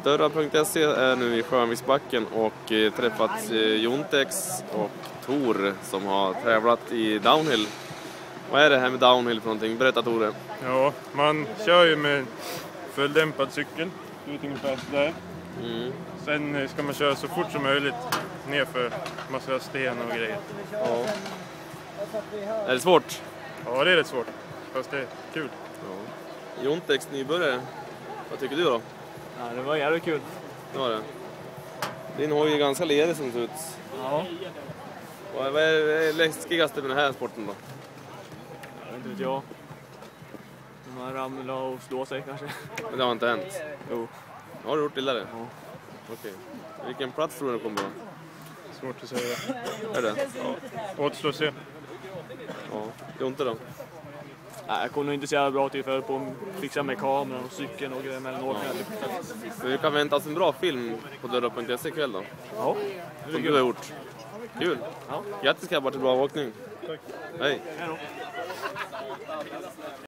Dörrar.se är nu i Skönviksbacken och träffat Jontex och Tor som har tävlat i downhill. Vad är det här med downhill för någonting? Berätta, Tore. Ja, man kör ju med fulldämpad cykel, ungefär där. Sen ska man köra så fort som möjligt nerför massa sten och grejer. Ja. Är det svårt? Ja, det är rätt svårt, fast det är kul. Ja. Jontex nybörjare, vad tycker du då? Ja, det var jävligt kul. Det var det. Din hoj är ganska ledig som det ser ut. Ja. Vad är det läskigaste med den här sporten då? Jag vet inte jag. Man ramlar och slår sig kanske. Men det har inte hänt? Jo. Har du gjort illa det? Ja. Okej. Vilken plats tror du kommer på? Svårt att säga. Är det? Ja. Återslå se. Ja. Jonte då? Nej, jag kommer nog inte så jävla bra till för på att fixa med kameran och cykeln och grejer mellan åkningar. Vi kan vänta oss en bra film på Dörrar.se ikväll då. Ja. Som du har gjort. Kul. Ja. Grattis grabbar till bra åkning. Tack. Hej. Hej då.